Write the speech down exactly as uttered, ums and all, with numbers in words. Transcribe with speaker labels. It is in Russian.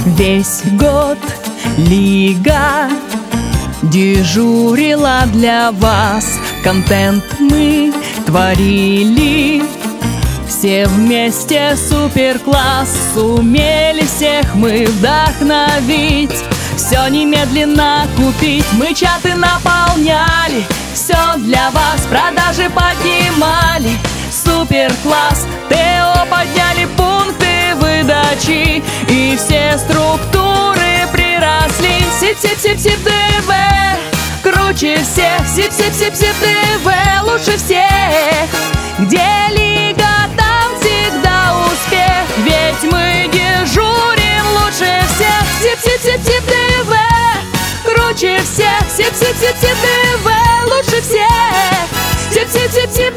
Speaker 1: Весь год Лига дежурила для вас. Контент мы творили все вместе, супер класс. Сумели всех мы вдохновить, все немедленно купить. Мы чаты наполняли, все для вас, продажи поднимали. Супер класс, ТО подняли, пункты выдачи, и все структуры приросли. Сип-сип-сип-сип-ТВ круче всех, Сип-сип-сип-сип-ТВ лучше всех. Где Лига, там всегда успех, ведь мы дежурим лучше всех. Сип-сип-сип-сип-ТВ круче всех, Сип-сип-сип-сип-ТВ лучше всех. Сип-сип-сип-сип